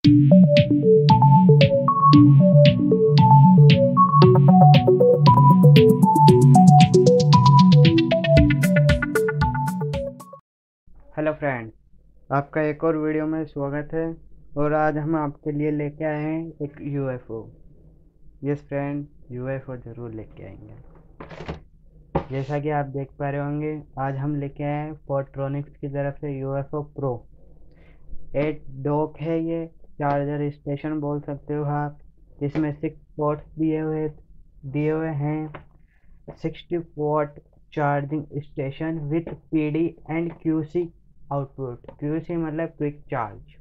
Hello friends, आपका एक और वीडियो में स्वागत है। और आज हम आपके लिए लेके आए हैं एक यूएफओ। यस फ्रेंड, यूएफओ ज़रूर लेके आएंगे। जैसा कि आप देख पा रहे होंगे, आज हम लेके आए हैं फोर्ट्रॉनिक्स की तरफ से यूएफओ प्रो 8 डॉक है। ये चार्जर स्टेशन बोल सकते हो आप। इसमें 6 पोर्ट्स दिए हुए हैं। 60 watt charging station with PD and QC output. QC मतलब क्विक चार्ज।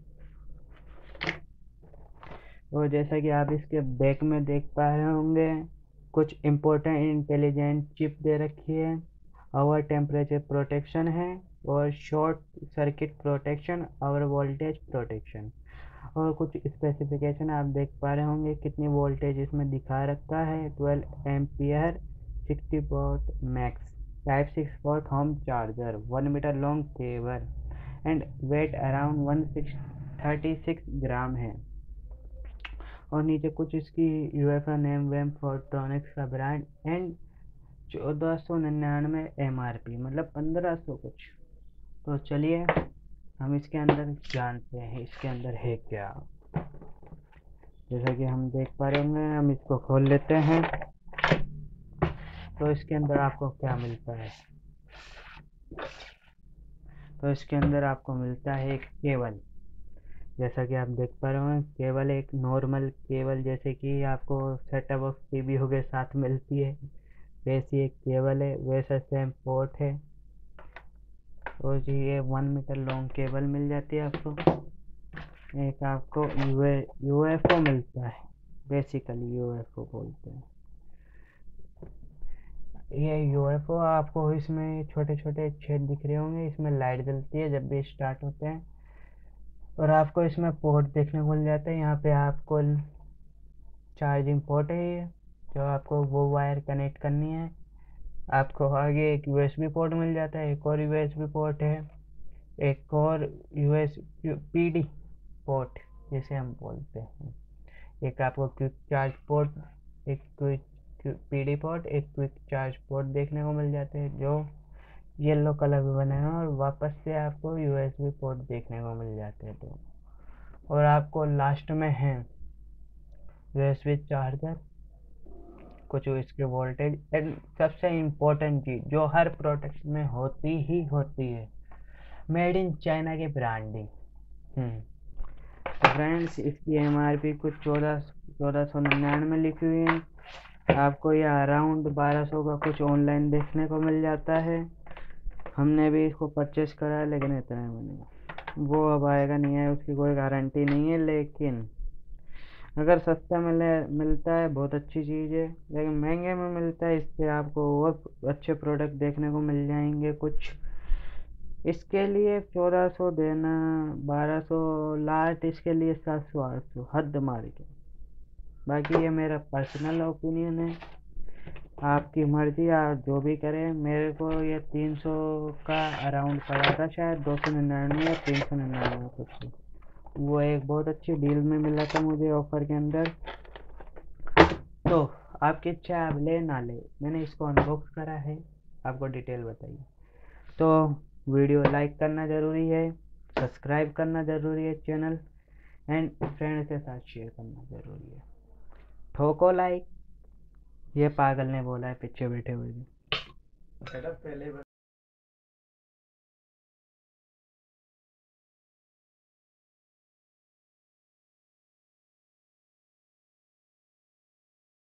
और जैसा कि आप इसके बैक में देख पा रहे होंगे, कुछ इम्पोर्टेंट इंटेलिजेंट चिप दे रखी है। और टेम्परेचर प्रोटेक्शन है, और शॉर्ट सर्किट प्रोटेक्शन और वोल्टेज प्रोटेक्शन। और कुछ स्पेसिफिकेशन आप देख पा रहे होंगे, कितनी वोल्टेज इसमें दिखा रखा है। 12 ampere, 60 watt max, type 6 port home charger, 1 metre long cable and weight around 136 gram है। और नीचे कुछ इसकी यूएफए नेम वेम फोर्ट्रॉनिक्स का ब्रांड एंड 1499 एमआरपी, मतलब 1500 कुछ। तो चलिए हम इसके अंदर जानते हैं इसके अंदर है क्या। जैसा कि हम देख पा रहे होंगे, हम इसको खोल लेते हैं। तो इसके अंदर आपको क्या मिलता है? तो इसके अंदर आपको मिलता है एक केबल। जैसा कि आप देख पा रहे हो, केबल एक नॉर्मल केबल, जैसे कि आपको सेटअप बॉक्स टीवी हो गए साथ मिलती है, वैसी एक केबल है, वैसा सेम पोर्ट है। और जी ये 1 मीटर लॉन्ग केबल मिल जाती है आपको। एक आपको यूएफओ मिलता है, बेसिकली यूएफओ बोलते हैं। ये यूएफओ आपको इसमें छोटे छोटे छेद दिख रहे होंगे, इसमें लाइट जलती है जब भी स्टार्ट होते हैं। और आपको इसमें पोर्ट देखने को मिल जाता है। यहाँ पे आपको चार्जिंग पोर्ट है ये, जो आपको वो वायर कनेक्ट करनी है। आपको आगे एक यूएसबी पोर्ट मिल जाता है, एक और यूएसबी पोर्ट है, एक और यूएसपीडी पोर्ट जिसे हम बोलते हैं। एक आपको क्विक चार्ज पोर्ट, एक क्विक पीडी पोर्ट, एक क्विक चार्ज पोर्ट देखने को मिल जाते हैं, जो येलो कलर में बने हैं। और वापस से आपको यूएसबी पोर्ट देखने को मिल जाते हैं। तो और आपको लास्ट में है यूएसबी चार्जर, कुछ इसके वोल्टेज एंड सबसे इम्पोर्टेंट चीज़ जो हर प्रोडक्ट में होती ही होती है, मेड इन चाइना की ब्रांडिंग। तो फ्रेंड्स, इसकी एमआरपी कुछ 1499 लिखी हुई है। आपको ये अराउंड 1200 का कुछ ऑनलाइन देखने को मिल जाता है। हमने भी इसको परचेस करा है, लेकिन इतने में नहीं। वो अब आएगा नहीं है, उसकी कोई गारंटी नहीं है। लेकिन अगर सस्ता मिलता है बहुत अच्छी चीज़ है, लेकिन महंगे में मिलता है, इससे आपको और अच्छे प्रोडक्ट देखने को मिल जाएंगे कुछ। इसके लिए 1400 देना, 1200 लास्ट, इसके लिए 700 800 हद मार के। बाकी ये मेरा पर्सनल ओपिनियन है, आपकी मर्जी, आप जो भी करें। मेरे को ये 300 का अराउंड पड़ा था, शायद 299 या 399 कुछ। वो एक बहुत अच्छी डील में मिला था मुझे, ऑफर के अंदर। तो आपकी इच्छा है, आप ले ना ले, मैंने इसको अनबॉक्स करा है, आपको डिटेल बताइए। तो वीडियो लाइक करना ज़रूरी है, सब्सक्राइब करना ज़रूरी है चैनल, एंड फ्रेंड के साथ शेयर करना ज़रूरी है। ठोको लाइक, ये पागल ने बोला है पीछे बैठे हुए।